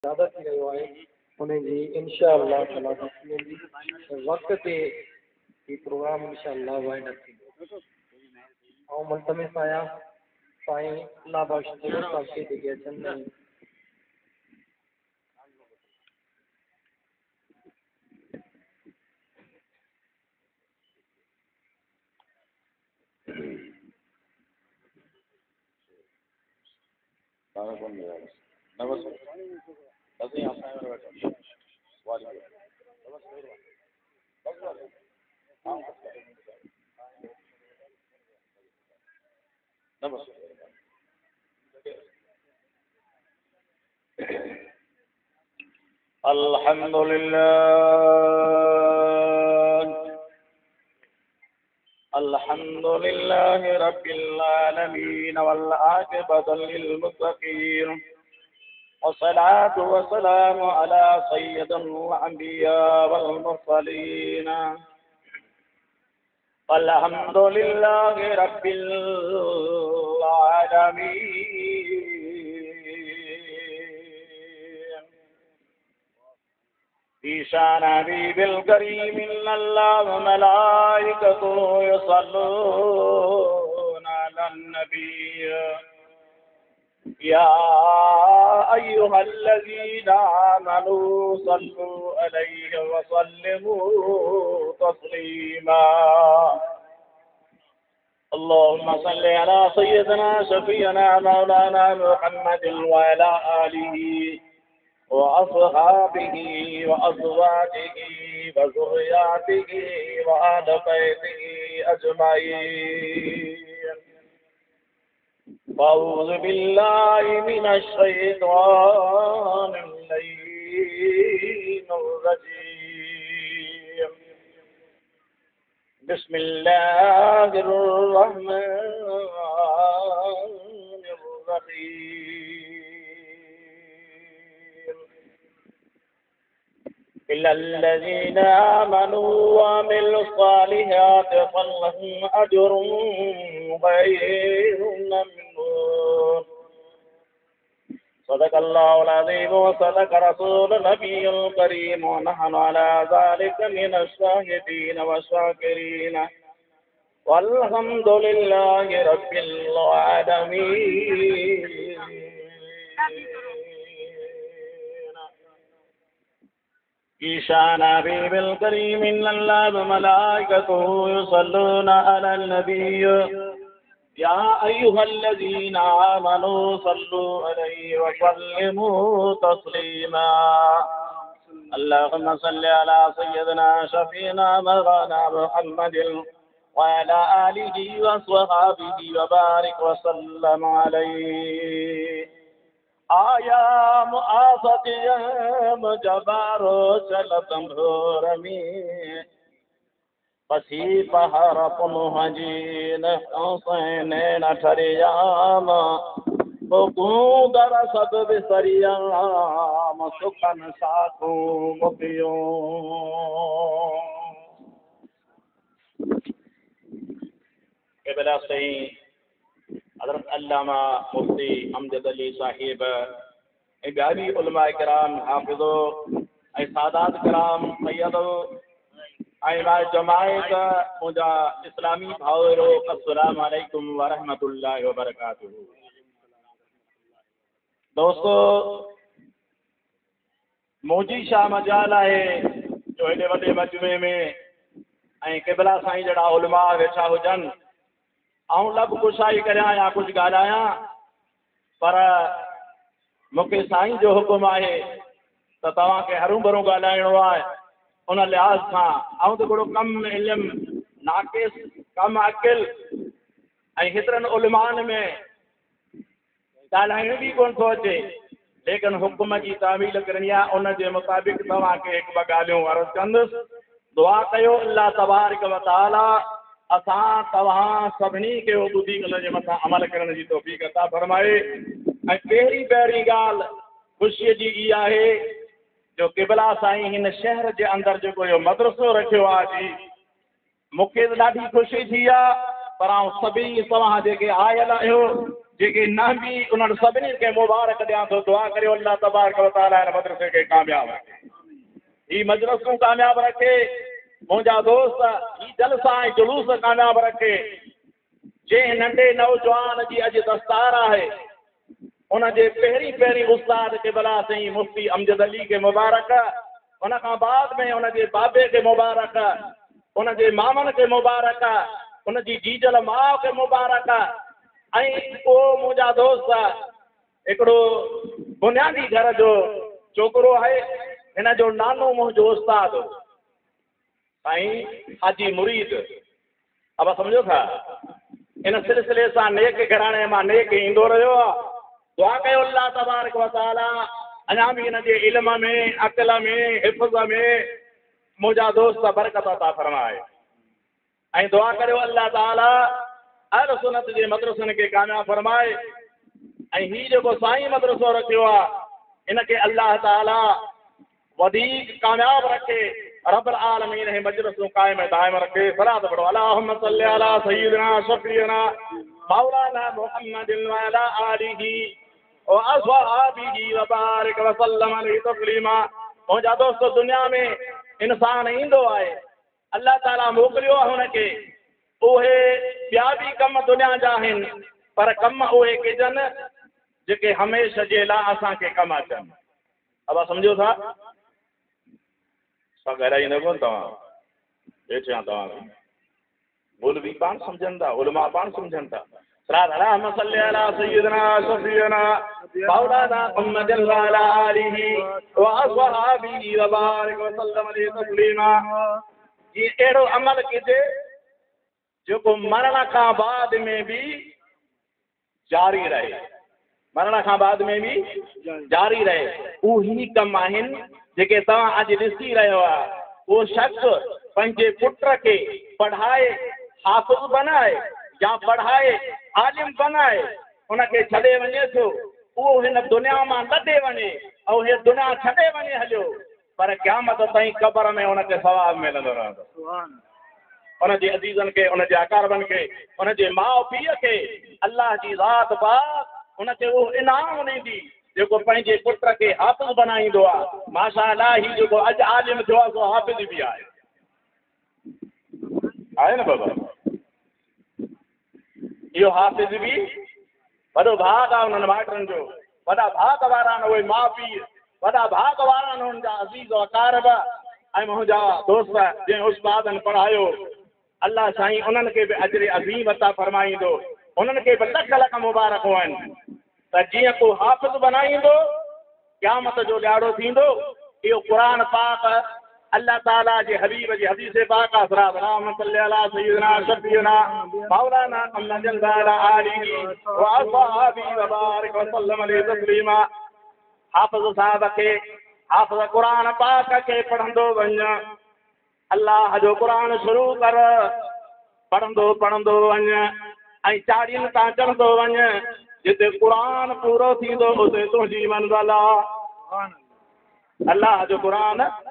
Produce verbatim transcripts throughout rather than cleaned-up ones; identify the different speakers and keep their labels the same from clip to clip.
Speaker 1: ज़्यादा थी रहियो आहे उन्हें जी इंशा अल्लाह ताला थी वेंदी वक़्त ते ही प्रोग्राम इंशा अल्लाह वाइंड अप थींदो ऐं मुल्तमिस आहियां साईं अल्लाह बख़्श जो सबके जेके अचनि था
Speaker 2: अल्हम्दुलिल्लाह अल्हम्दुलिल्लाह रब्बिल आलमीन वल आक़िबतु लिल मुत्तक़ीन वस्सलातु वस्सलामु अला सय्यिदिल अंबिया वल मुरसलीन अल्हम्दुलिल्लाह रब्बिल आलमीन ईशान हबीबिल करीम अल्लाह व मलाइकतुहु युसल्लूना अलन नबी या अय्युहल्लज़ीना आमनू सल्लू अलैहि व सल्लिमू तस्लीमा अल्लाहुम्मा सल्लि अला सय्यिदिना शफीअना मौलाना मुहम्मदिन व अला आलिहि وأصحابه وأزواجه وذرياته وآل بيته أجمعين أعوذ بالله من الشيطان اللعين الرجيم بسم الله الرحمن الرحيم إلا الذين آمنوا وعملوا الصالحات فلهم أجر غير ممنون صدق الله العظيم وصدق رسول النبي الكريم ونحن على ذلك من الشاهدين والشاكرين والحمد لله رب العالمين ईशान हबीबिल करीम अल्लाह व मलाइकतुहु युसल्लूना अलन नबी या अय्युहल्लज़ीना आमनू सल्लू अलैहि व सल्लिमू तस्लीमा अल्लाहुम्मा सल्लि अला सय्यिदिना शफीना मौलाना मुहम्मदिन व अला आलिहि व स्वहाबिहि व बारिक व सल्लम अलैहि आया मुआफ़क़ियम जबारो चलतम भोरमी पसी पहर पुनहजीन हुसैन न ठरियाम बुकूदर सब बिसरियाम सुखन साथू मुकियो केबला सही हज़रत अल्लामा मुफ्ती अमजद अली साहिब ऐं ॿिया बि उलमा किराम हाफ़िज़ो ऐं सादात किराम सैयदो ऐं जमायत मुंहिंजा इस्लामी भाउरो अस्सलामु अलैकुम व रहमतुल्लाहि व बरकातुहू। दोस्तो मुंहिंजी छा मजाल आहे जो हेॾे वॾे मजमे में ऐं क़िबला साईं जहिड़ा उलमा वेठा हुजनि ऐं लब कुशाई करियां या कुझु ॻाल्हायां पर मूंखे साईं जो हुकुम आहे त तव्हांखे हरूं भरूं ॻाल्हाइणो आहे उन लिहाज़ सां ऐं त हिकिड़ो कमु इल्मु नाक़िस कमु अकिल ऐं हेतिरनि उलमान में ॻाल्हाइण बि कोन थो अचे लेकिन हुकुम जी तामील करणी आहे उन जे मुताबिक़ तव्हांखे हिकु ॿ ॻाल्हियूं अर्ज़ु कंदुसि दुआ कयो अल्लाह तबारक व तआला असां तव्हां सभिनी खे ॿुधी उन जे मथां अमल करण जी तौफ़ीक़ अता फरमाए। ऐं पहिरीं पहिरीं ॻाल्हि ख़ुशीअ जी इहा आहे जो क़िबला साईं हिन शहर जे अंदरि जेको इहो मदरसो रखियो आहे जी मूंखे त ॾाढी ख़ुशी थी आहे पर आउं सभिनी तव्हां जेके आयल आहियो जेके न बि उन्हनि सभिनी खे मुबारक ॾियां थो दुआ करियो अल्लाह तबारक व तआला हिन मदरसे खे कामयाब रखे ही मजलिसूं कामयाब रखे मुंहिंजा दोस्त ही जलसा ऐं जुलूस कामयाब रखे जंहिं नंढे नौजवान जी अॼु दस्तार आहे उनजे पहिरीं पहिरीं उस्ताद क़िबला साईं मुफ्ती अमजद अली खे मुबारक उन खां बाद में उनजे बाबे खे मुबारक उनजे मामनि खे मुबारक उनजी जीजल माउ खे मुबारक ऐं उहो मुंहिंजा दोस्त हिकिड़ो बुनियादी घर जो छोकिरो आहे हिन जो नानो मुंहिंजो उस्ताद साईं हाजी मुरीद अब सम्झो था इन सिलसिले सां नेक घराणे मां नेक ईंदो रहियो आहे दुआ कयो अल्लाह तबारक व तआला अञा बि हिन जे इल्म में अक़ल में हिफ़्ज़ में मुंहिंजा दोस्त बरकत अता फरमाए ऐं दुआ करियो अल्लाह ताला अहल सुन्नत जे मदरसनि खे कामयाब फरमाए ऐं हीउ जेको साईं मदरसो रखियो आहे इनखे अल्लाह ताला वधीक कामयाब रखे रब्बुल आलमीन हे मजलिसूं क़ाइम दाइम रखे सलात पढ़ो अल्लाहुम्मा सल्लि अला सय्यिदिना शफ़ीना मौलाना मुहम्मदिन व अला आलिही व अस्हाबिही व बारिक व सल्लम अलैहि तस्लीमा मुंहिंजा दोस्त दुनिया में इंसान ईंदो आहे अल्लाह ताला मोकिलियो आहे हुनखे उहे ॿिया बि कम दुनिया जा आहिनि पर कम उहे कजनि जेके हमेशह जे लाइ असांखे कमु अचनि अब सम्झो था सा गहराई न कोन तव्हां हेठियां तव्हां भूल बि पाण सम्झनि था उलमा पाण सम्झनि था अल्लाहुम्मा सल्लि अला सय्यिदिना शफ़ीना मौलाना मुहम्मदिन व अला आलिही व अस्हाबिही व बारिक व सल्लम अलैहि तस्लीमा ये अहिड़ो अमल कजे जेको मरण खां बाद में बि जारी रहे मरण खां बाद में बि जारी रहे उही कम आहिनि जेके तव्हां अॼु ॾिसी रहियो आहे उहो शख़्स पंहिंजे पुट खे पढ़ाए हाफ़िज़ बनाए या पढ़ाए आलिम बनाए उनखे छॾे वञे थो उहो हिन दुनिया मां लॾे वञे ऐं हे दुनिया छॾे वञे हलियो पर क़यामत ताईं क़बर में उनखे सवाबु मिलंदो रहंदो उनजे अज़ीज़नि खे उनजे अकारबनि खे उनजे माउ पीउ खे अल्लाह जी ज़ात पाक उनखे उहो इनाम ॾींदी जेको पंहिंजे पुट खे हाफ़िज़ बनाईंदो आहे माशा अल्लाह ही जेको अॼु आलिम थियो आहे सो हाफ़िज़ बि आहे आहे न बाबा इहो हाफ़िज़ बि वॾो भाग आहे उन्हनि माइटनि जो वॾा भाग वारा आहिनि उहे माउ पीउ वॾा भाग वारा आहिनि हुननि जा अज़ीज़ अकारब ऐं मुंहिंजा दोस्त जंहिं उस्तादनि पढ़ायो अल्लाह साईं उन्हनि खे बि अजर अज़ीम अता फरमाईंदो उन्हनि खे बि लख लख मुबारक आहिनि त जीअं को हाफ़िज़ बनाईंदो क़यामत जो ॾियारो थींदो इहो क़ुर पाक अल्लाह ताला जे हबीब जी हदीस पाक आहे अल्लाहुम्मा सल्लि अला सय्यिदिना शफ़ीना मौलाना मुहम्मदिन व अला आलिही व अस्हाबिही व बारिक व सल्लम अलैहि तस्लीमा हाफ़िज़ साहब खे हाफ़िज़ क़ुर पाक खे पढ़ंदो वञ अल्लाह जो क़ुर शुरू कर पढ़ंदो पढ़ंदो वञ ऐं चाढ़ियुनि तां चढ़ंदो वञ जिते क़ुर पूरो थींदो उते तुंहिंजी मंज़िल आहे अल्लाह जो क़ुर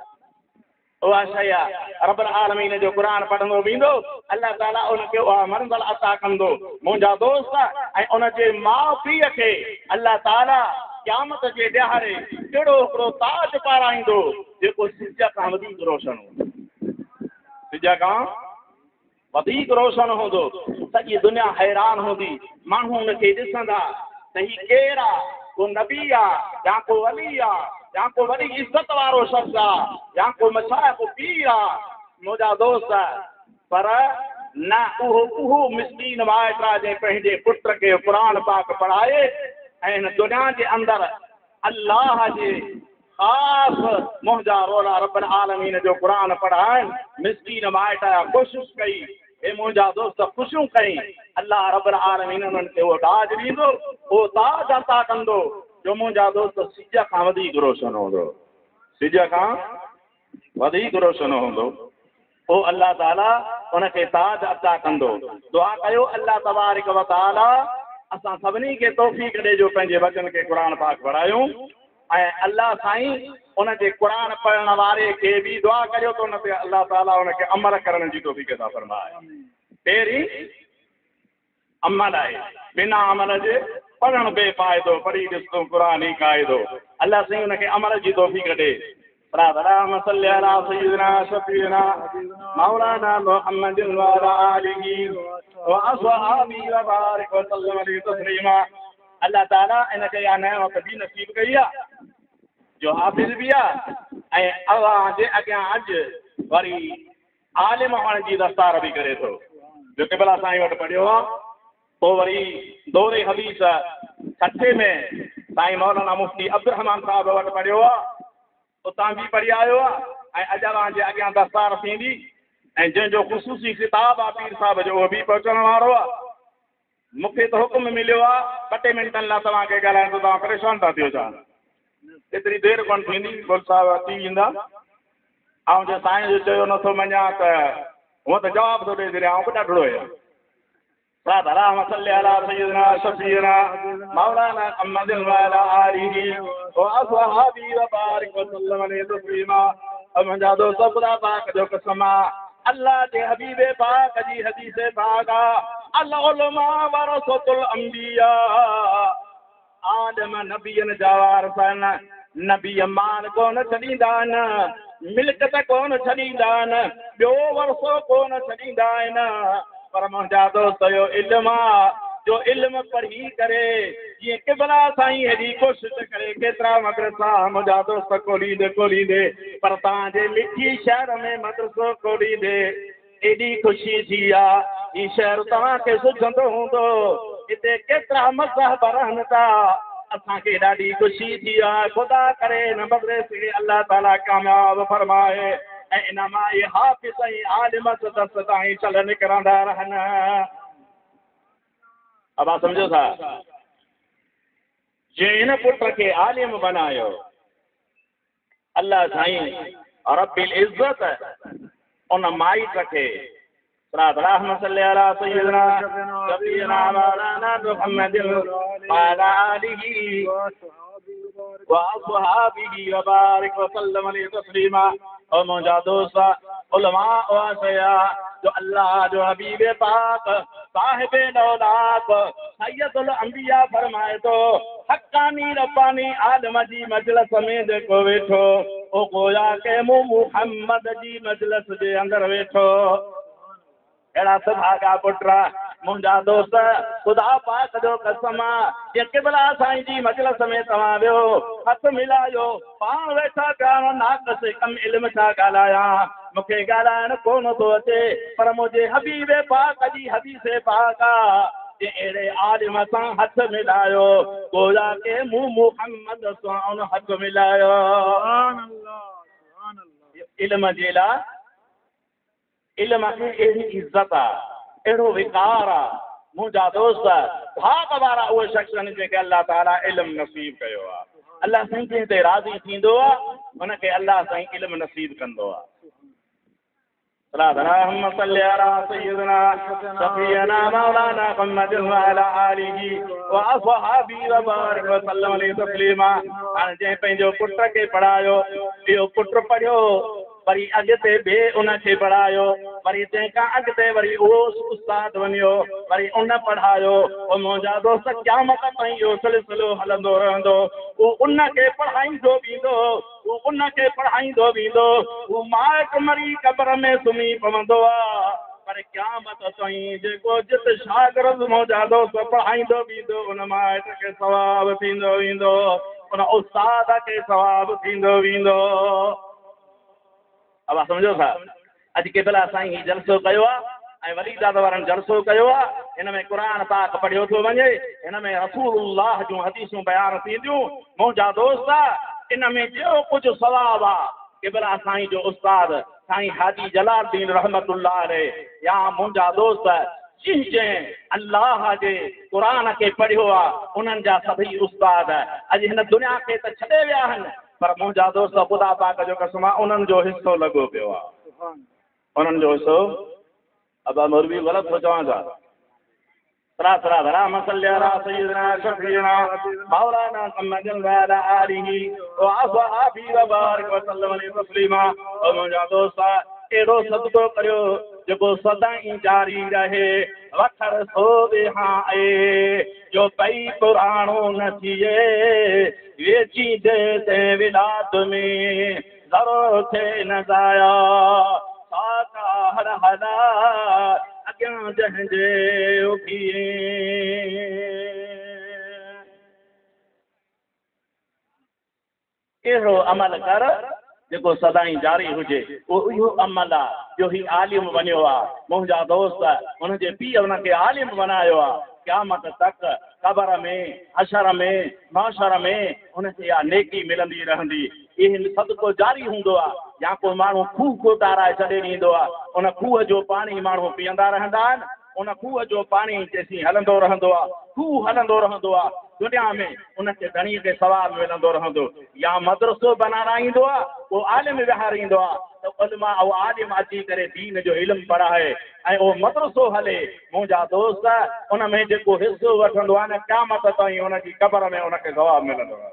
Speaker 2: उहा शइ आहे रब्बुल आलमीन जो क़ुर पढ़ंदो वेंदो अल्लाह ताला उनखे उहा मंज़िल अता कंदो मुंहिंजा दोस्त ऐं उनजे माउ पीउ खे अल्लाह ताला क़यामत जे ॾियारे कहिड़ो हिकिड़ो ताज पाराईंदो जेको सिज खां वधीक रोशन हूंदो सिज खां वधीक रोशन हूंदो सॼी दुनिया हैरान हूंदी माण्हू हुनखे ॾिसंदा त ही केरु आहे को नबी आहे या को वली आहे या को वॾी इज़त वारो शख़्स आहे या को मशाइख़ को पीर आहे मुंहिंजा दोस्त पर न उहो उहो मिस्कीन माइट आहे जंहिं पंहिंजे पुट खे क़ुर पाक पढ़ाए ऐं हिन दुनिया जे अंदरि अल्लाह जे ख़ासि मुंहिंजा रोला रब्बुल आलमीन जो क़ुर पढ़ाइनि मिस्कीन माइट कोशिशि कई हे मुंहिंजा दोस्त ख़ुशियूं कई अल्लाह रब्बुल आलमीन उन्हनि खे उहो ताज ॾींदो उहो ताज अता कंदो जो मुंहिंजा दोस्त सिज खां वधीक रोशन हूंदो सिज खां वधीक रोशन हूंदो पोइ अल्लाह ताला उनखे ताज अता कंदो दुआ कयो अल्लाह तबारक व तआला असां सभिनी खे तौफ़ीक़ ॾे जो पंहिंजे वचन खे क़ुर पाक पढ़ायूं ऐं अल्लाह साईं उनजे क़ुर पढ़ण वारे खे बि दुआ करियो त उन ते अल्लाह ताला उनखे अमल करण जी तौफ़ीक़ अता फरमाए पहिरीं अमल आहे बिना अमल जे पढ़ण बेफ़ाइदो पढ़ी ॾिसो क़ुरान ई क़ाइदो अल्लाह साईं हुनखे अमल जी तौफ़ीक़ ॾे اللهم صل على سيدنا شفيعنا مولانا محمد وعلى آله وأصحابه وبارك وسلم عليه تسليما अल्लाह ताला इनखे या नेमत बि नसीब कई आहे जो हाफ़िज़ बि आहे ऐं अव्हां जे अॻियां अॼु वरी आलिम हुअण जी दस्तार बि करे थो जो क़िबला साईं वटि पढ़ियो आहे पोइ वरी दौरे हदीस छठे में साईं मौलाना मुफ्ती अब्दुल रहमान साहब वटि पढ़ियो आहे उतां बि पढ़ी आयो आहे ऐं अॼु अव्हां जे अॻियां दस्तार थींदी ऐं जंहिंजो ख़ुशूसी किताब आहे पीर साहिब जो उहो बि पहुचण वारो आहे मूंखे त हुकुम मिलियो आहे ॿ टे मिंटनि लाइ तव्हांखे ॻाल्हाइण त तव्हां परेशान था थियो छा एतिरी देरि कोन थींदी गुल साहिब अची वेंदा ऐं जे साईं जो चयो नथो मञा त हूअं त जवाबु थो ॾेई छॾियां आउं बि ॾाढो आहियां اللهم صل على سيدنا شفيعنا مولانا محمد وعلى آله وأصحابه وبارك وسلم عليه تسليما मुंहिंजा दोस्त ख़ुदा पाक जो कसम आहे अल्लाह जे हबीब पाक जी हदीस पाक अल उलमा वरसतुल अंबिया आदम नबियनि जा वारिस आहिनि नबी माल कोन छॾींदा आहिनि मिल्कत कोन छॾींदा आहिनि ॿियो वरसो कोन छॾींदा आहिनि पर मुंहिंजा दोस्त जो इल्मु आहे जो इल्मु पढ़ी करे जीअं क़िबला साईं हेॾी कोशिशि करे केतिरा मदरसा मुंहिंजा दोस्त खोलींदे खोलींदे पर तव्हांजे मिठी शहर में मदरसो खोलींदे एॾी ख़ुशी थी आहे ही शहर तव्हांखे सुझंदो हूंदो हिते केतिरा मज़हब रहनि था असांखे ॾाढी ख़ुशी थी आहे ख़ुदा करे हिन मदरसे खे अलाह ताला कामयाबु फरमाए ऐं इन मां इहे हाफ़िज़ ऐं आलिम दस ताईं चल निकिरंदा रहनि अब आप सम्झो था जे हिन पुट खे आलिम बनायो अल्लाह साईं रब्बिल इज़्ज़त उन माइट खे اللهم صل على سيدنا شفيعنا مولانا محمد وعلى آله وأصحابه وبارك وسلم عليه تسليما और मुंहिंजा दोस्त उलमा वासिया जो अल्लाह जो हबीब पाक साहिब दौलात सैयदुल अंबिया फरमाए थो हक़ानी रब्बानी आदम जी मजलिस में जेको वेठो ओ गोया के मुंह मुहम्मद जी मजलिस जे अंदरि वेठो अहिड़ा सुभाॻा पुट मुंहिंजा दोस्त ख़ुदा पाक जो कसम आहे क़िबला साईं जी मजलिस में तव्हां वियो हथ मिलायो पाण वेठा पिया नाक़स कम इल्म छा ॻाल्हायां मूंखे ॻाल्हाइण कोन थो अचे पर मुंहिंजे हबीब पाक जी हदीस पाक आहे जे अहिड़े आलिम सां हथ मिलायो गोया के मुंह मुहम्मद सां उन हथ मिलायो इल्म जे लाइ इल्म खे अहिड़ी इज़त आहे अहिड़ो विकार आहे मुंहिंजा दोस्त भाग वारा उहे शख़्स आहिनि जेके अल्लाह ताला इल्मु नसीब कयो आहे अल्लाह साईं जंहिं ते राज़ी थींदो आहे हुनखे अल्लाह साईं इल्मु नसीब कंदो आहे اللهم صل على سيدنا شفيعنا مولانا محمد وعلى آله وأصحابه وبارك وسلم عليه تسليما हाणे जंहिं पंहिंजो पुट खे पढ़ायो इहो पुट पढ़ियो वरी अॻिते ॿिए उनखे पढ़ायो वरी तंहिंखां अॻिते वरी उहो उस्ताद वञियो वरी उन पढ़ायो पोइ मुंहिंजा दोस्त क़यामत ताईं इहो सिलसिलो हलंदो रहंदो उहो उनखे पढ़ाईंदो वेंदो उहो उनखे पढ़ाईंदो वेंदो उहो माइट मरी क़बर में सुम्ही पवंदो आहे पर क़यामत ताईं जेको जित शागिर्द मुंहिंजा दोस्त पढ़ाईंदो वेंदो उन माइट खे सवाबु थींदो वेंदो उन उस्ताद खे सवाबु थींदो वेंदो अब सम्झो था अॼु क़िबला साईं ही जलसो कयो आहे ऐं वली दाद वारनि जलसो कयो आहे हिन में क़ुर पाक पढ़ियो थो वञे हिन में रसूलुल्लाह जूं हदीसूं बयान थींदियूं मुंहिंजा दोस्त इन में जो कुझु सवाबु आहे क़िबला साईं जो उस्ताद साईं हाजी जलालुद्दीन रहमतुल्लाह अलैह या मुंहिंजा दोस्त जिन जंहिं अल्लाह जे क़ुर खे पढ़ियो आहे उन्हनि जा सभई उस्ताद अॼु हिन दुनिया खे त छॾे विया आहिनि पर मुंहिंजा दोस्त ख़ुदा पाक जो कसम आहे उन्हनि जो हिसो लॻो पियो आहे उन्हनि जो हिसो अब मौलवी ग़लति थो चवां छा तरा तरा तरा मसल्ला सय्यदना शफीना मौलाना मुहम्मद वअला आलिही व असहाबी व बारिक व सल्लम अलैहि तस्लीमा और मुंहिंजा दोस्त अहिड़ो सदको करियो जेको सदाईं जारी रहे वखर सो विहाए जो पई पुराणो न थिए वेची दे ते विलात में ज़रो थे न ज़ाया साका हर हला अॻियां जंहिंजे उभिए अहिड़ो अमल कर जेको सदाईं जारी हुजे उहो इहो अमल आहे जो ही आलिम बणियो आहे मुंहिंजा दोस्त हुनजे पीउ हुनखे आलिम बनायो आहे क़यामत तक क़बर में हशर में माशर में हुनखे इहा नेकी मिलंदी रहंदी इहे सदको जारी हूंदो आहे या को माण्हू खूह कोटाराए छॾे ॾींदो आहे उन खूह जो पाणी माण्हू पीअंदा रहंदा आहिनि उन खूह जो पाणी जेसीं हलंदो रहंदो आहे खूह हलंदो रहंदो आहे दुनिया में उनखे धणीअ खे सवाबु मिलंदो रहंदो या मदरसो बनाराईंदो आहे उहो आलिम विहारींदो आहे त उलमा उहो आलिम अची करे दीन जो इल्मु पढ़ाए ऐं उहो मदरसो हले मुंहिंजा दोस्त उन में जेको हिसो वठंदो आहे न क़यामत ताईं उनजी क़बर में उनखे सवाबु मिलंदो आहे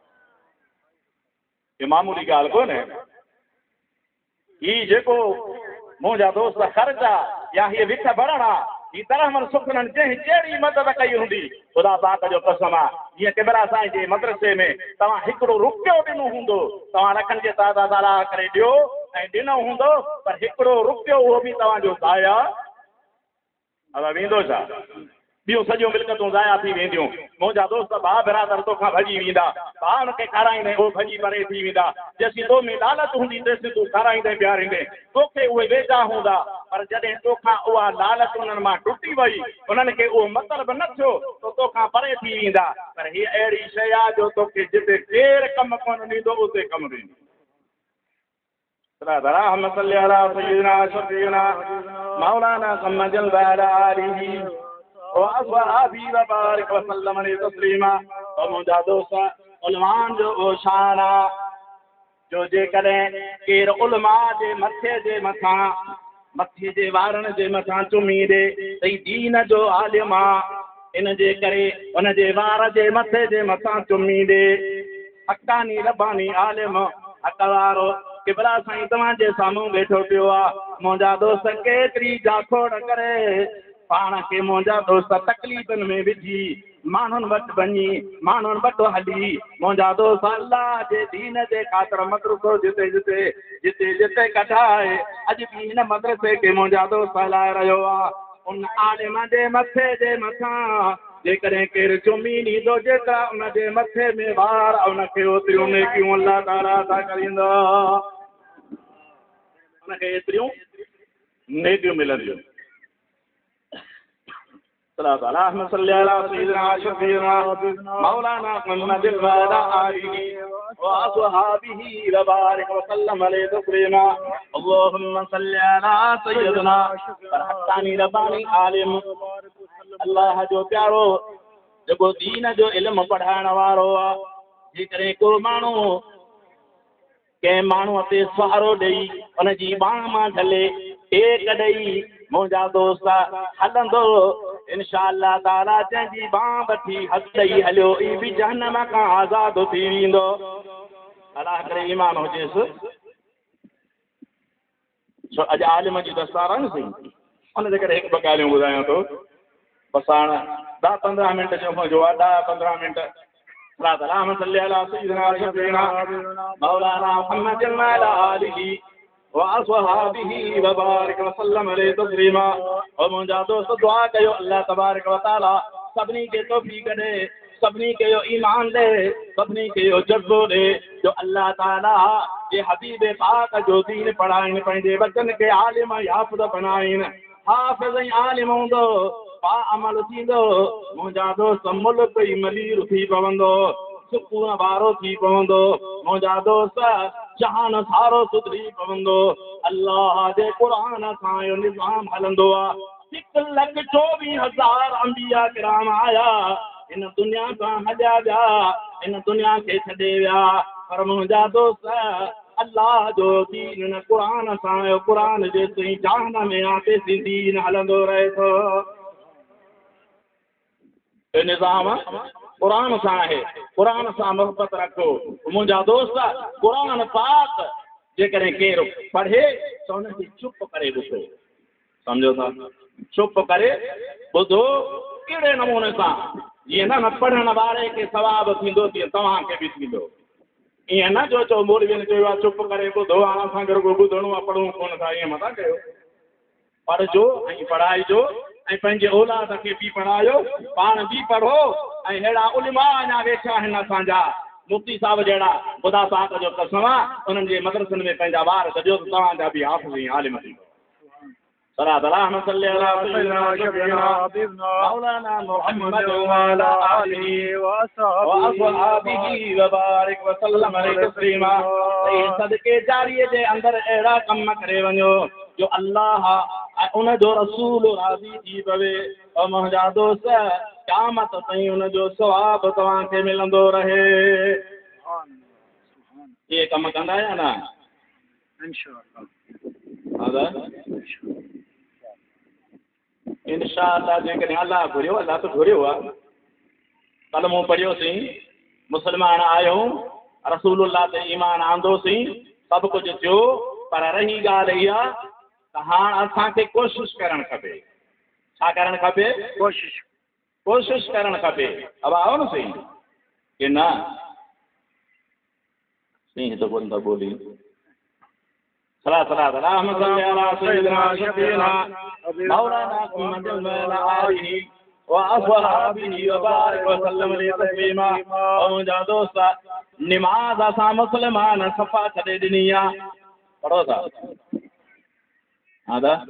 Speaker 2: इहा मामूली ॻाल्हि कोन्हे हीउ जेको मुंहिंजा दोस्त ख़र्च आहे या हीअ विख भरण आहे ही तरहमल सुखननि जंहिं जहिड़ी मदद कई हूंदी ख़ुदा पाक जो कसम आहे जीअं किबरा साईं जे मदरसे में तव्हां हिकिड़ो रुपयो ॾिनो हूंदो तव्हां लखनि जे तादा ताला करे ॾियो ऐं ॾिनो हूंदो पर हिकिड़ो रुपयो उहो बि तव्हांजो ज़ाया अब वेंदो छा ॿियूं सॼियूं मिल्कतूं ज़ाया थी वेंदियूं मुंहिंजा दोस्त भाउ बिरादर तोखां भॼी वेंदा भाउ हुनखे खाराईंदे उहो भॼी परे थी वेंदा जेसीं तो में लालच हूंदी तेसीं तूं खाराईंदे पीआरींदे तोखे उहे वेझा हूंदा पर जॾहिं तोखां उहा लालच उन्हनि मां टुटी वई उन्हनि खे उहो मतिलबु न थियो त तोखां परे थी वेंदा पर हीअ अहिड़ी शइ आहे जो तोखे जिते केरु कमु कोन ॾींदो उते कमु ॾींदो اللهم صل على سيدنا شفيعنا مولانا محمد وعلى آله وأصحابه وبارك وسلم عليه تسليما मुंहिंजा दोस्त उलमान जो उहो शान आहे जो जेकॾहिं केरु उलमा जे मथे जे मथां मथे जे वारनि जे मथां चुमी ॾे त ही दीन जो आलिम आहे इन जे करे उनजे वार जे मथे जे मथां चुमी ॾे हक़ानी रब्बानी आलिम हक़ वारो किबला साईं तव्हांजे साम्हूं वेठो पियो आहे मुंहिंजा दोस्त केतिरी जाखोड़ करे पाण खे मुंहिंजा दोस्त तकलीफ़ुनि में विझी माण्हुनि वटि वञी माण्हुनि वटि हली मुंहिंजा दोस्त अलाह जे दीन जे ख़ातिर मदरसो जिते जिते जिते जिते कढाए अॼु बि हिन मदरसे खे मुंहिंजा दोस्त हलाए रहियो आहे उन आलिम जे मथे जे मथां जेकॾहिं केरु चुमी ॾींदो जेतिरा उनजे मथे में वार उनखे ओतिरियूं नेकियूं अलाह ताला अता करींदो उनखे एतिरियूं नेकियूं मिलंदियूं اللهم صل على سيدنا شفيعنا مولانا محمد وعلى آله وأصحابه وبارك وسلم عليه تسليما اللهم صل على سيدنا حقاني رباني عالم अल्लाह जो प्यारो जेको दीन जो इल्मु पढ़ाइण वारो आहे जेकॾहिं को माण्हू कंहिं माण्हूअ ते सहारो ॾेई उनजी बांह मां झले टेक ॾेई मुंहिंजा दोस्त हलंदो इंशा अल्लाह ताला जंहिंजी बांह वठी हथ ॾेई हलियो ई बि जहन्नम खां आज़ादु थी वेंदो अलाह करे ईमान हुजेसि छो अॼु आलिम जी दस्तार आहे न सही उन जे करे हिकु ॿ ॻाल्हियूं ॿुधायां थो बसि हाणे ॾह पंद्रहं मिंट जो मुंहिंजो आहे ॾह पंद्रहं मिंट اللهم صل على سيدنا شفيعنا مولانا محمد وعلى آله وأصحابه وبارك وسلم عليه تسليما और मुंहिंजा दोस्त दुआ कयो अल्लाह तबारक व तआला सभिनी खे तौफ़ीक़ ॾे सभिनी खे इहो ईमान ॾे सभिनी खे इहो जज़्बो ॾे जो अल्लाह ताला जे हबीब पाक जो दीन पढ़ाइनि पंहिंजे वचन खे आलिम याफ़िज़ बणाइनि हाफ़िज़ ऐं आलिम हूंदो पा अमल थींदो मुंहिंजा दोस्त मुल्क ई मलीर थी पवंदो सुकून वारो थी पवंदो मुंहिंजा दोस्त जहान सारो सुधरी पवंदो अल्लाह जे क़ुरान सां इहो निज़ाम हलंदो आहे हिकु लख चोवीह हज़ार अंबिया किराम आया इन दुनिया खां हलिया विया इन दुनिया खे छॾे विया पर मुंहिंजा दोस्त अल्लाह जो दीन क़ुरान सां क़ुरान जे ताईं जान में आते दीन हलंदो रहे थो निज़ाम क़ुरान सां आहे क़ुरान सां मोहबत रखो मुंहिंजा दोस्त क़ुरान पाक जेकॾहिं केरु पढ़े त हुनखे चुप करे ॾिसो सम्झो था चुप करे ॿुधो कहिड़े नमूने सां जीअं न न पढ़ण वारे खे सवाबु थींदो तीअं तव्हांखे बि थींदो ईअं न जो चओ मौलवियुनि चयो आहे चुप करे ॿुधो हाणे असांखे रुॻो ॿुधणो आहे पढ़ूं कोन था ईअं मथां कयो पढ़जो ऐं पढ़ाइजो ऐं पंहिंजे औलाद खे बि पढ़ायो पाण बि पढ़ो ऐं अहिड़ा उलिमा अञा वेठा आहिनि असांजा मुफ़्ती साहिब जहिड़ा ख़ुदा पाक जो कसम आहे उन्हनि जे मदरसनि में पंहिंजा ॿार कजो त तव्हांजा बि हाफ़िज़ ऐं आलिम थींदो صلاة اللهم صل على سيدنا شفيعنا مولانا محمد وعلى آله وأصحابه وبارك وسلم عليه تسليما صدقے جاریے जे अंदरि अहिड़ा कम करे वञो जो अल्लाह उन जो रसूल राज़ी थी पवे और मुंहिंजा दोस्त क़यामत ताईं उन जो सवाबु तव्हांखे मिलंदो रहे इहे कम कंदा आहियो न इंशाअल्लाह इंशाअल्लाह जेकॾहिं अलाह घुरियो अलाह त घुरियो आहे कल मूं पढ़ियोसीं मुस्लमान आहियूं रसूलुल्लाह ते ईमान आंदोसीं सभु कुझु थियो पर रही ॻाल्हि इहा त हाणे असांखे कोशिशि करणु खपे छा करणु खपे कोशिशि कोशिशि करणु खपे अब आओ न सही की न सही त कोन था ॿोली صلاة صلاة اللهم صل على سيدنا شفيعنا مولانا محمد وعلى آله وأصحابه وبارك وسلم عليه تسليما मुंहिंजा दोस्त नमाज़ असां मुस्लमान सफ़ा छॾे ॾिनी आहे पढ़ो था हा दा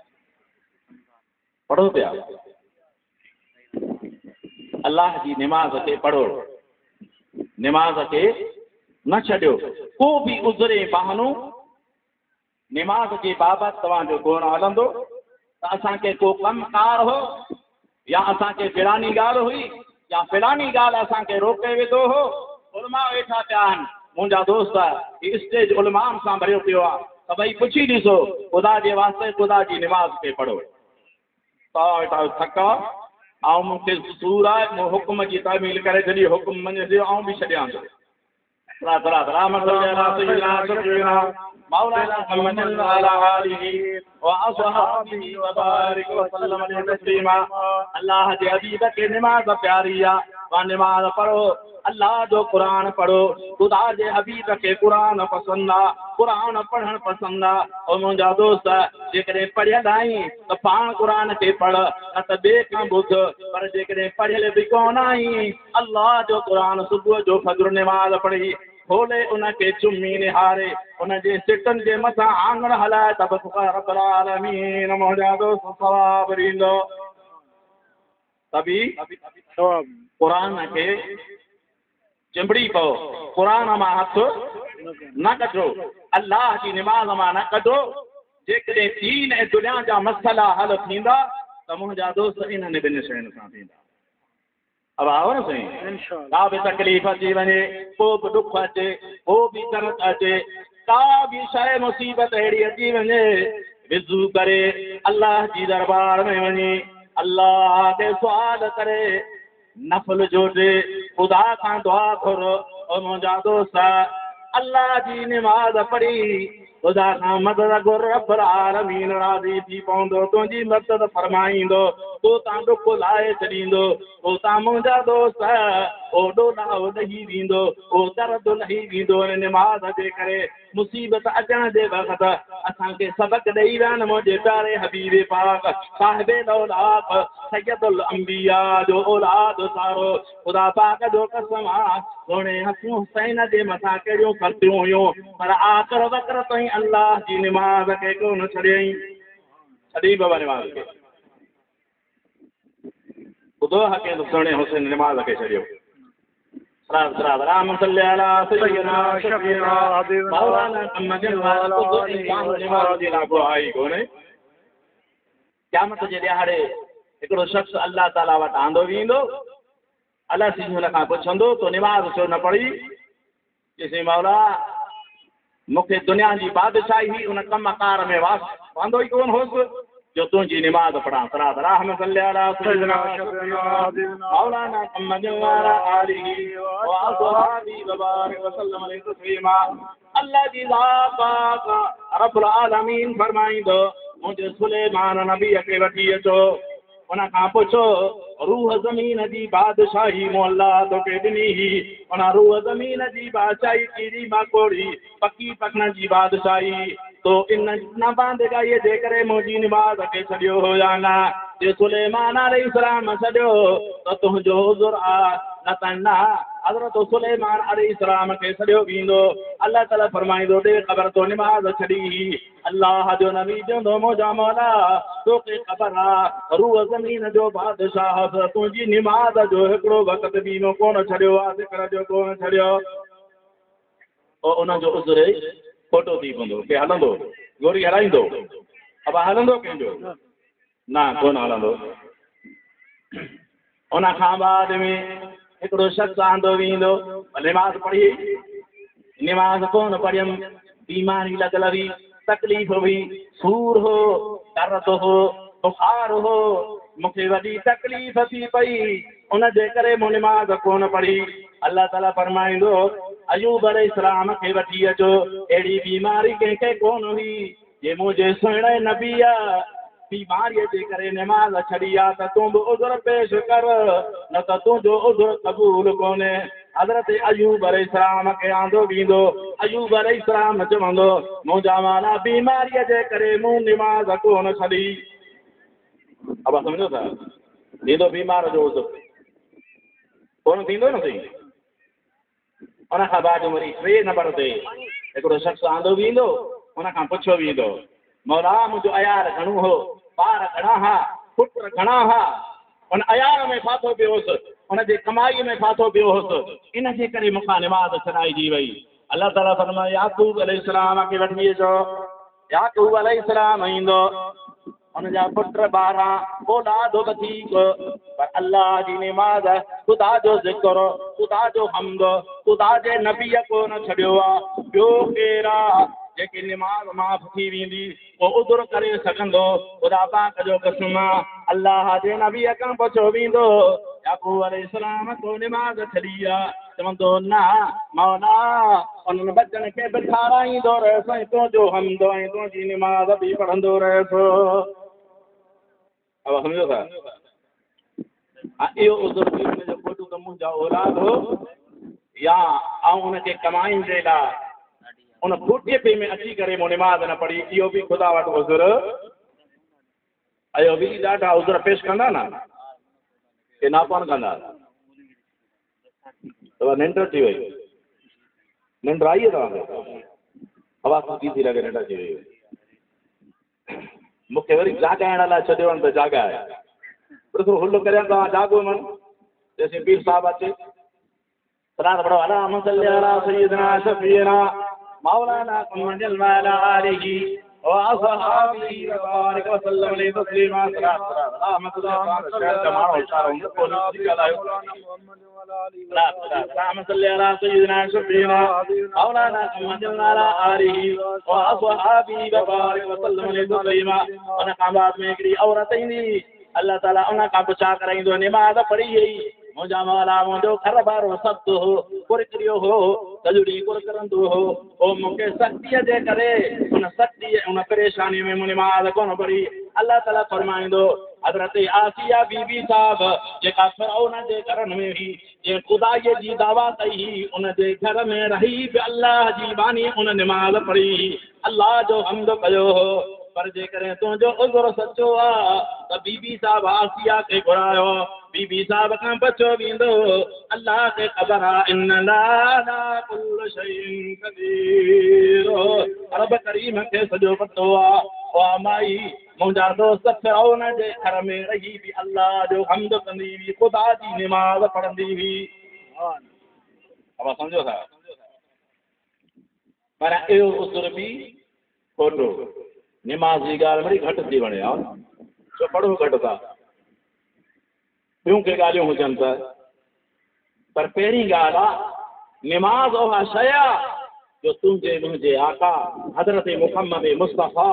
Speaker 2: पढ़ो पिया अल्लाह जी नमाज़ खे पढ़ो नमाज़ खे न छॾियो को बि उज़रे बहानो नमाज़ जे बाबति तव्हांजो कोन हलंदो त असांखे को कमकार हो या असांखे फिलानी ॻाल्हि हुई या फिलानी ॻाल्हि असांखे रोके वेठो हो उलमा वेठा पिया आहिनि मुंहिंजा दोस्त हीउ स्टेज उलमान सां भरियो पियो आहे त भई पुछी ॾिसो ख़ुदा जे वास्ते ख़ुदा जी नमाज़ खे पढ़ो तव्हां वेठा थका ऐं मूंखे सूर आहे मूं हुकुम जी तामील करे छॾी हुकुम मञे ऐं बि छॾियां थो مولانا محمد وعلى آله وأصحابه وبارك وسلم عليه تسليما अल्लाह जे हबीब खे नमाज़ प्यारी आहे वा नमाज़ पढ़ो अल्लाह जो क़ुरान पढ़ो ख़ुदा जे हबीब खे क़ुरान पसंदि आहे क़ुरान पढ़णु पसंदि आहे ऐं मुंहिंजा दोस्त जेकॾहिं पढ़ियल आहीं त पाण क़ुरान खे पढ़ न त ॿिए खां ॿुध पर जेकॾहिं पढ़ियल बि कोन आहीं अल्लाह जो क़ुरान सुबुह जो फजर नमाज़ पढ़ी खोले उनखे चुमी निहारे उनजे सिटनि जे मथां आंगण हलाए त रब्बुल आलमीन मुंहिंजा दोस्त सवाब ॾींदो तभी क़ुरान खे चिंबड़ी पओ क़ुरान मां हथ न कढो अल्लाह जी निमाज़ मां न कढो जेकॾहिं दीन ऐं दुनिया जा मसइला हल थींदा त मुंहिंजा दोस्त इन्हनि ॿिनि शयुनि सां थींदा अब आओ न साईं का बि तकलीफ़ अची वञे को बि दुख अचे को बि दर्द अचे का बि शइ मुसीबत अहिड़ी अची वञे विज़ू करे अल्लाह जी दरबार में वञी अल्लाह खे सुवाल करे नफ़ल जोड़े ख़ुदा खां दुआ घुर ओ मुंहिंजा दोस्त अल्लाह जी नमाज़ पढ़ी ख़ुदा खां मदद घुर रब्बुल आलमीन राज़ी थी पवंदो तुंहिंजी मदद फरमाईंदो तो तां ॾुख लाहे छॾींदो ओ तां मुंहिंजा दोस्त ओॾो ॾाहो ॾही ॾींदो ओ दर्द लही ॾींदो नमाज़ जे करे मुसीबत अचण जे वक़्त असांखे सबक़ ॾेई विया आहिनि मुंहिंजे प्यारे हबीब पाक साहिबे दौलात सैयदुल अंबिया जो औलाद सारो ख़ुदा पाक जो कसम आहे सोणे हसन हुसैन जे मथां कहिड़ियूं ख़र्चियूं हुयूं पर आख़िर वक़्त ताईं अल्लाह जी नमाज़ खे कोन छॾियईं छॾी बाबा नमाज़ खे ॿुधो हक़े सोणे हुसैन नमाज़ खे छॾियो राम सल्ले अला सय्यिदना शफीना मौलाना मुहम्मद नमाज़ जी लागू आई कोन्हे क़यामत जे ॾियारे हिकिड़ो शख़्स अल्लाह ताला वटि आंदो वेंदो अलाह सी हुन खां पुछंदो तो नमाज़ छो न पढ़ी चइसि मौला मूंखे दुनिया जी बादशाही उन कम कार में वास वांदो ई कोन होसि जो तुंहिंजी नमाज़ पढ़ां सलात रहम सल्ले अला सय्यिदना मौलाना मुहम्मद वाला आलिही व असहाबी व बारिक वसल्लम अलैहि तस्लीमा अल्लाह जी ज़ात पाक रब्बुल आलमीन फरमाईंदो मुंहिंजे सुलेमान नबीअ खे वठी अचो उन खां पुछो रूह ज़मीन जी बादशाही मोहल्ला तोखे ॾिनी ही उन रूह ज़मीन जी बादशाही कीड़ी माकोड़ी पकी पखन जी बादशाही तो इन न बांदगाईअ जे करे मुंहिंजी निमाज़ खे छॾियो हो या न जे सुलेमान अलैहिस्सलाम छॾियो त तुंहिंजो उज़ुर आहे न त न हज़रत सुलेमान अलैहिस्सलाम खे छॾियो वेंदो अलाह ताला फरमाईंदो ॾे ख़बर तो निमाज़ छॾी अलाह जो नबी चवंदो मुंहिंजा मौला तोखे ख़बर आहे रूह ज़मीन जो बादशाह तुंहिंजी निमाज़ जो हिकिड़ो वक़्तु बि मूं कोन छॾियो आहे ज़िक्र जो कोन छॾियो पोइ उनजो उज़ुर फोटो थी पवंदो के हलंदो गोरी हलाईंदो अब हलंदो कंहिंजो न कोन हलंदो उन खां बाद में हिकिड़ो शख़्स आंदो वेंदो निमाज़ पढ़ी निमाज़ कोन पढ़ियमि बीमारी लॻल हुई तकलीफ़ हुई सूर हो दर्द हो बुखार हो मूंखे वॾी तकलीफ़ थी पई उन जे करे मूं निमाज़ कोन पढ़ी अलाह ताला फरमाईंदो अयूब अलैहिस्सलाम खे वठी अचो अहिड़ी बीमारी कंहिंखे कोन हुई जे मुंहिंजे सुहिणे नबीअ बीमारीअ जे करे निमाज़ छॾी आहे त तूं बि उज़ुर पेश कर न त तुंहिंजो उज़ुर क़बूल कोन्हे हज़रत अयूब अलैहिस्सलाम खे आंदो वेंदो अयूब अलैहिस्सलाम चवंदो मुंहिंजा माना बीमारीअ जे करे मूं निमाज़ कोन छॾी अब सम्झो था थींदो बीमार जो उज़ुर कोन थींदो न सही उन खां बाद वरी टे नंबर ते हिकिड़ो शख़्स आंदो वेंदो उन खां पुछियो वेंदो मौला मुंहिंजो अयार घणो हो ॿार घणा हा पुट घणा हा उन अयार में फाथो पियो हुउसि उनजे कमाईअ में फाथो पियो हुउसि इन जे करे मूंखां निमाज़ छॾाइजी वई अलाह ताला फरमाए याकूब अलैहिस्सलाम खे वठी अचो याकूब अलैहिस्सलाम ईंदो उनजा पुट ॿारहं औलाद वधीक पर अल्लाह जी निमाज़ ख़ुदा जो ज़िक्र ख़ुदा जो हमद ख़ुदा जे नबीअ कोन छॾियो आहे ॿियो केरु आहे जेके निमाज़ माफ़ थी वेंदी पोइ उज़ुर करे सघंदो ख़ुदा पाक जो कसम अल्लाह जे नबीअ खां पुछो वेंदो याकूब अलैहिस्सलाम तो निमाज़ छॾी आहे चवंदो न मौला उन्हनि बचनि खे बि ठाराईंदो रहियसि ऐं तुंहिंजो हमद ऐं तुंहिंजी निमाज़ बि पढ़ंदो रहियसि अब सम्झो था हा इहो उज़ुर बि हुनजो फोटो त मुंहिंजा औलाद हो या ऐं उनखे कमाइनि जे लाइ उन फुटे में अची करे मूं निमाज़ न पढ़ी इहो बि ख़ुदा वटि उज़ुर इहो बि ॾाढा उज़ुर पेश कंदा न के ना कोन कंदा त निंड थी वई निंड आई आहे तव्हांखे हवा सुठी थी लॻे निंड अची वई मूंखे वरी जाॻाइण लाइ चयो त जाॻाए ॾिसो हुल करियां तव्हां जाॻो मन जैसे पीर साहिबु अचे सलात पढ़ो अलाहुम्मा सल्ली अला सय्यिदिना शफ़ीना मौलाना मुहम्मद वाला आलिही व असहाबिही व बारिक व सल्लम अलैहि तस्लीमा सलात अल्लाहुम्मा सल्ली अला सय्यिदिना शफ़ीना मौलाना मुहम्मद वाला आलिही व असहाबिही व बारिक व सल्लम अलैहि तस्लीमा उन खां बाद में हिकिड़ी औरत ईंदी अल्लाह ताला उन खां पुछा कराईंदो निमाज़ पढ़ी वई मुंहिंजा मौला मुंहिंजो घर वारो सख़्तु हो कुरकिरियो हो सॼो ॾींहुं कुर करंदो हो पोइ मूंखे सख़्तीअ जे करे उन सख़्तीअ उन परेशानी में मूं निमाज़ कोन पढ़ी अल्लाह ताला फरमाईंदो हज़रत आसिया बीबी साहब जेका फ़िरौन जे घरनि में हुई जे ख़ुदाईअ जी दावा कई हुई उन जे घर में रही बि अल्लाह जी बानी उन निमाज़ पढ़ी अल्लाह जो हम्द कयो हो पर जेकॾहिं तुंहिंजो उज़ुर सचो आहे त बीबी साहब आसिया खे घुरायो बीबी साहब खां पुछो वेंदो अल्लाह खे ख़बर आहे इन ला कुल्ल शैइन क़दीर रब करीम खे सॼो पतो आहे वाह माई मुंहिंजा दोस्त फ़िरौन जे घर में रही बि अल्लाह जो हम्द कंदी हुई ख़ुदा जी निमाज़ पढ़ंदी हुई अब सम्झो था पर इहो उज़ुर बि खोटो निमाज़ जी ॻाल्हि वरी घटि थी वणे हा छो पढ़ो घटि था ॿियूं के ॻाल्हियूं हुजनि त पर पहिरीं ॻाल्हि आहे निमाज़ उहा शइ आहे जो तुंहिंजे मुंहिंजे आका हज़रत मुहम्मद मुस्तफ़ा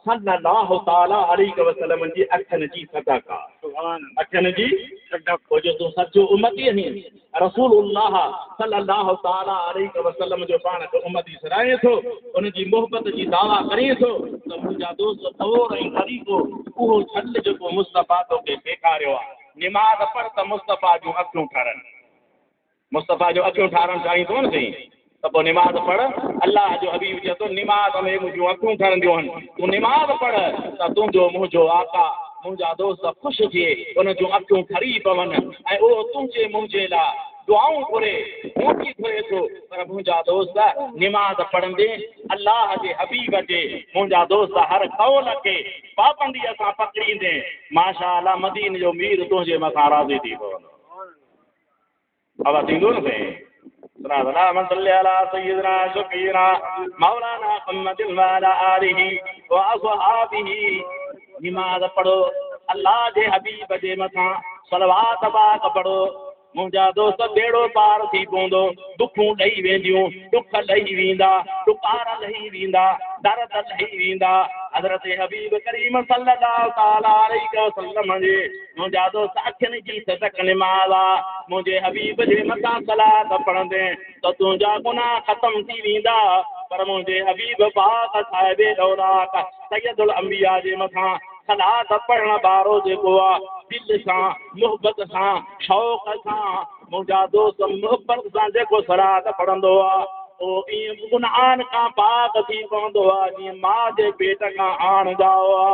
Speaker 2: सल्लल्लाहु ताला अलैहि वसल्लम जी अखन जी सदका अखन जी सदका जो तू सच्चो उम्मती आहीं रसूलुल्लाह सल्लल्लाहु ताला अलैहि वसल्लम जो पाण खे उम्मती सराए थो उन जी मोहब्बत जी दावा करे थो त मुंहिंजा दोस्त तौर ऐं तरीक़ो उहो छल जेको मुस्तफ़ा तोखे सेखारियो आहे निमाज़ पढ़ त मुस्तफ़ा जूं अखियूं ठरनि मुस्तफ़ा जो अखियूं ठारणु चाहीं थो न साईं त पोइ निमाज़ पढ़ अलाह जो हबीब चए थो निमाज़ में मुंहिंजूं अखियूं ठरंदियूं आहिनि तूं निमाज़ पढ़ त तुंहिंजो मुंहिंजो आका मुंहिंजा दोस्त ख़ुशि थिए उन जूं अखियूं ठरी पवनि ऐं उहो तुंहिंजे मुंहिंजे लाइ दुआऊं घुरे मोटी घुरे थो पर मुंहिंजा दोस्त निमाज़ पढ़ंदे अलाह जे हबीब जे मुंहिंजा दोस्त हर क़ौल खे पाबंदीअ सां पकड़ींदे माशा अल्लाह मदीने जो मीर तुंहिंजे मथां राज़ी थी पवंदो आवाज़ ईंदो न साईं اللهم صل على سيدنا شفيعنا مولانا محمد وعلى آله وأصحابه نماز पढ़ो अल्लाह जे हबीब जे मथां सलवात पाक पढ़ो मुंहिंजा दोस्त बेड़ो पार थी पवंदो दुखूं ॾेई वेंदियूं दुख ॾेई वेंदा ॾुकार लही वेंदा दर्द लही वेंदा हज़रत हबीब करीम सल्लल्लाहु ताला अलैहि वसल्लम जे मुंहिंजा दोस्त अखियुनि जी सदक निमाज़ आहे मुंहिंजे हबीब जे मथां सलात पढ़ंदे त तुंहिंजा गुनाह ख़तम थी वेंदा पर मुंहिंजे हबीब पाक साहिब दौलाक सैयदुल अंबिया जे मथां सलात पढ़ण वारो जेको आहे दिलि सां मुहबत सां शौक़ सां मुंहिंजा दोस्त मुहबत सां जेको सलात पढ़ंदो आहे उहो ईअं गुनाहनि खां पाक थी पवंदो आहे जीअं माउ जे पेट खां आणंदा हुआ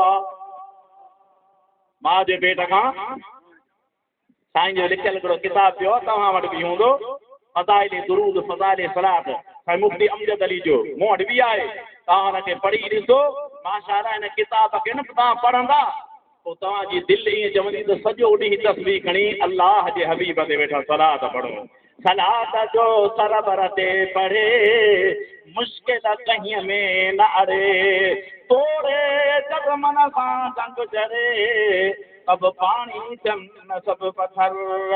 Speaker 2: माउ जे पेट खां साईं जो लिखियलु हिकिड़ो किताब पियो तव्हां वटि बि हूंदो फ़ज़ाइल दुरूद फ़ज़ाइल सलात साईं मुफ्ती अमजद अली जो मूं वटि बि आहे तव्हां हुनखे पढ़ी ॾिसो माशाअल्लाह हिन किताब खे न तव्हां पढ़ंदा पोइ तव्हांजी दिलि ईअं चवंदी त सॼो ॾींहुं तस्बीह खणी अलाह जे हबीब ते वेठा सलात पढ़ो सलात जो सरबर ते पढ़े मुश्किल कहीं में न अड़े तोड़े जग मन सां जंग जरे अब पाणी थियनि सभु पथर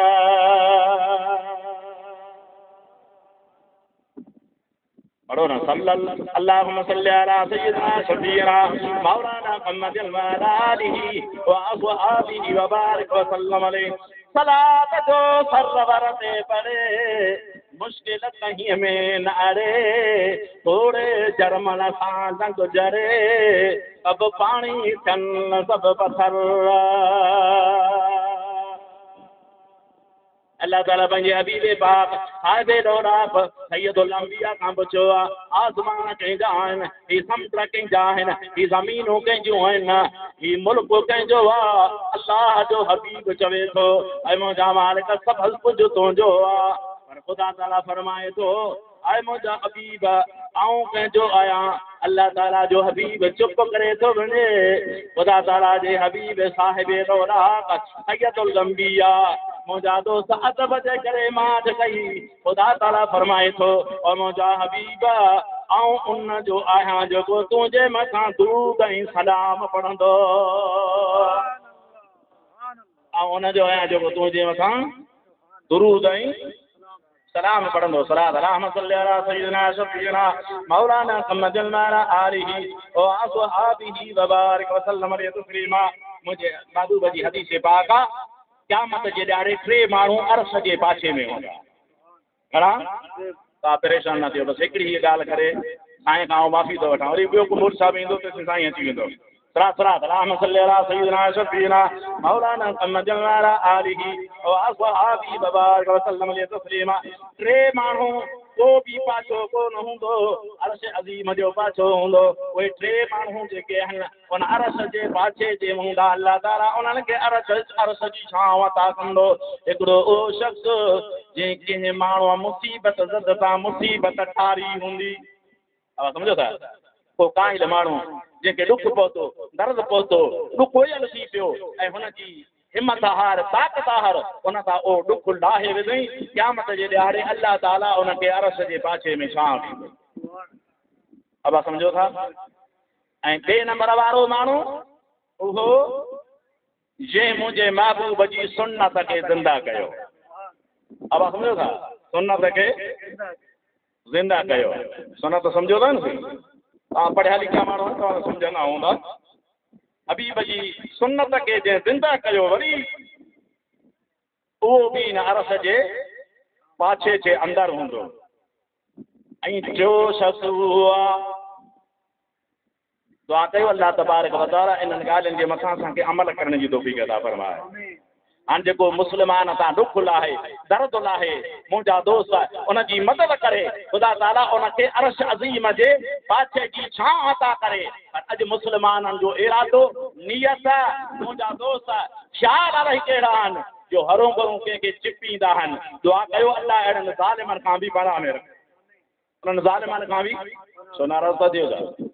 Speaker 2: पढ़ो न सल्लल्लाहु अल्लाहुम्मा सल्ली अला सय्यिदिना शफीना मौलाना मुहम्मद व अला आलिहि व अस्हाबिहि व बारिक व सल्लम अलैहि सलात जो सरवर ते पढ़े मुश्किल कहीं में न अड़े थोड़े जरमन सां जंग जरे अब पाणी थियनि सभु पथर अल्लाह ताला पंहिंजे हबीब पाक साहिब दौलाक सैयदुल अंबिया खां पुछियो आहे आसमान कंहिंजा आहिनि ही समुंड कंहिंजा आहिनि ही ज़मीनूं कंहिंजूं आहिनि ही मुल्क कंहिंजो आहे अल्लाह जो हबीब चवे थो ऐं मुंहिंजा मालिक सभु कुझु तुंहिंजो आहे पर ख़ुदा ताला फरमाए थो ऐं मुंहिंजा हबीब आऊं कंहिंजो आहियां अल्लाह ताला जो हबीब चुप करे थो वञे ख़ुदा ताला जे हबीब साहिब दौलाक सैयदुल अंबिया मुंहिंजा दोस्त अदब जे करे माठ कई ख़ुदा ताला फरमाए थो और मुंहिंजा हबीब आऊं उन जो आहियां जेको तुंहिंजे मथां दुरूद ऐं सलाम पढ़ंदो ऐं उन जो आहियां जेको तुंहिंजे मथां दुरूद ऐं सलाम पढ़ंदो सलात अल्लाहुम्मा सल्ली अला सय्यिदिना शफीना मौलाना मुहम्मद व अला आलिहि व अस्हाबिहि व बारिक व सल्लम अलैहि तस्लीमा मुंहिंजे महबूब जी हदीस पाक आहे क़यामत जे ॾियारे टे माण्हू अर्श जे पाछे में हूंदा घणा तव्हां परेशान न थियो बसि हिकिड़ी हीअ ॻाल्हि करे साईं खां माफ़ी थो वठां वरी ॿियो को मुड़ुस साहिबु ईंदो त साईं अची वेंदो सलात सलात अल्लाहुम्मा सल्ली अला सय्यिदिना शफीना मौलाना मुहम्मद व अला आलिहि व अस्हाबिहि व बारिक व सल्लम अलैहि तस्लीमा टे माण्हू को बि पाछो कोन हूंदो अर्श अज़ीम जो पाछो हूंदो उहे टे माण्हू जेके आहिनि उन अर्श जे पाछे जे हूंदा अल्लाह ताला उन्हनि खे अर्श अर्श जी छांव अता कंदो हिकिड़ो उहो शख़्स जंहिं कंहिं माण्हूअ मुसीबत ज़द सां मुसीबत ठारी हूंदी अब सम्झो था को काहिल माण्हू जंहिंखे ॾुख पहुतो दर्द पहुतो ॾुख हुयल थी पियो ऐं हुनजी हिमत हार ताक़त हार उन सां उहो ॾुख लाहे विधई क़यामत जे ॾियारे अल्लाह ताला उनखे अर्श जे पाछे में छांव ॾींदो अब सम्झो था ऐं ॿिए नंबर वारो माण्हू उहो जंहिं मुंहिंजे महबूब जी सुन्नत खे ज़िंदा कयो अब सम्झो था सुन्नत खे ज़िंदा कयो सुन्नत सम्झो था न तव्हां पढ़िया लिखिया माण्हू तव्हां सम्झंदा हूंदा हबीब जी सुन्नत खे जंहिं ज़िंदा कयो वरी उहो बि हिन अरस जे पाछे जे अंदरि हूंदो ऐं जो शख़्स उहो आहे दुआ कयो अल्लाह तबारक व तआला इन्हनि ॻाल्हियुनि जे मथां असांखे अमल करण जी तौफ़ीक़ अता फरमाए। हाणे जेको मुस्लमान सां ॾुख लाहे दर्द लाहे मुंहिंजा दोस्त उनजी मदद करे ख़ुदा ताला उनखे अरश अज़ीम जे पाछे जी छांव अता करे। पर अॼु मुस्लमाननि जो इरादो नियत मुंहिंजा दोस्त ख़्याल अलाही कहिड़ा आहिनि जो हरू भरू कंहिंखे चिपींदा आहिनि। दुआ कयो अल्लाह अहिड़नि ज़ालिमनि खां बि पनाह में रखे, उन्हनि ज़ालिमनि खां बि सोनारो त दियो था।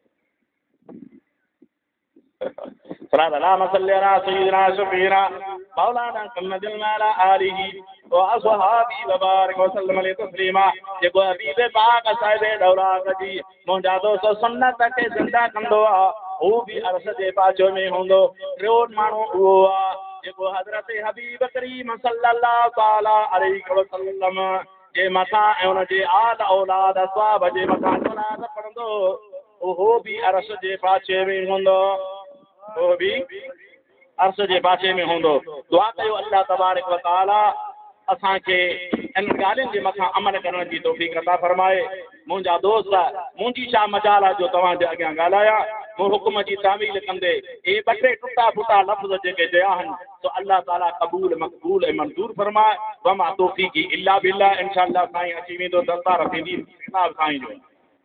Speaker 2: اللهم صل على سيدنا شفيعنا مولانا محمد وعلى آله وأصحابه وبارك وسلم عليه تسليما। जेको हबीब पाक साहिब दौलात जी मुंहिंजा दोस्त सुन्नत खे ज़िंदा कंदो आहे हू बि अरस जे पाछो में हूंदो। टियों माण्हू उहो आहे जेको हज़रत हबीब करीम सल्लल्लाहु तआला अलैहि वसल्लम जे मथां ऐं उनजे आल औलाद असहाब जे मथां सलात पढ़ंदो उहो बि अरस जे पाछे में हूंदो। वो भी अर्श जे पाछे में हूंदो। दुआ कयो अल्लाह तबारक व तआला असांखे इन ॻाल्हियुनि जे मथां अमल करण जी तौफ़ीक़ अता फरमाए। मुंहिंजा दोस्त मुंहिंजी छा मजाल आहे जो तव्हांजे अॻियां ॻाल्हायां। मूं हुकुम जी तामील कंदे हे ॿ टे टुटा फुटा लफ़्ज़ जेके चया आहिनि तो अल्लाह ताला क़बूल मक़बूल ऐं मंज़ूर फरमाए। वमा तौफ़ीक़ी इल्ला बिल्लाह। इंशाअल्लाह साईं अची वेंदो दस्तार थींदी किताब साईं जो।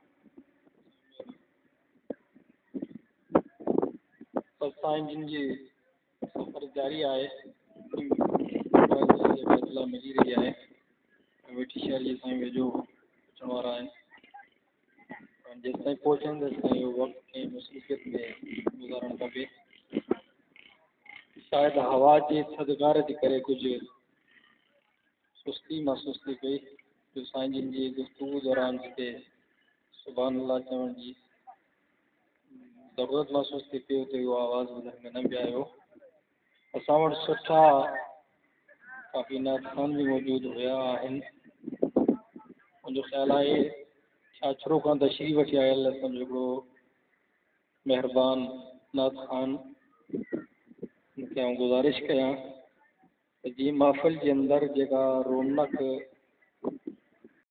Speaker 1: साईं जिन जी सफ़र जारी आहे मिली रही आहे वेठी शहर जे साईं वेझो अचण वारा आहिनि। जेसि ताईं पहुचंदे साईं इहो वक़्तु कंहिं मुसीबत में गुज़ारणु खपे। शायदि हवा जे थधिकार जे करे कुझु सुस्ती महसूस थी पई जो साईं जिन जी गुफ़्तगू दौरान जिते सुभान अल्लाह चवण जी ज़रूरत महसूस थी पई उते उहो आवाज़ ॿुधण में न बि आयो। असां वटि सुठा काफ़ी नातखान बि मौजूदु हुया आहिनि। मुंहिंजो ख़्यालु आहे छाछरो खां तशरीफ़ वठी आयल असांजो हिकिड़ो महिरबान नातखान मूंखे आउं गुज़ारिश कयां त जीअं महफ़िल जे अंदरि जेका रौनक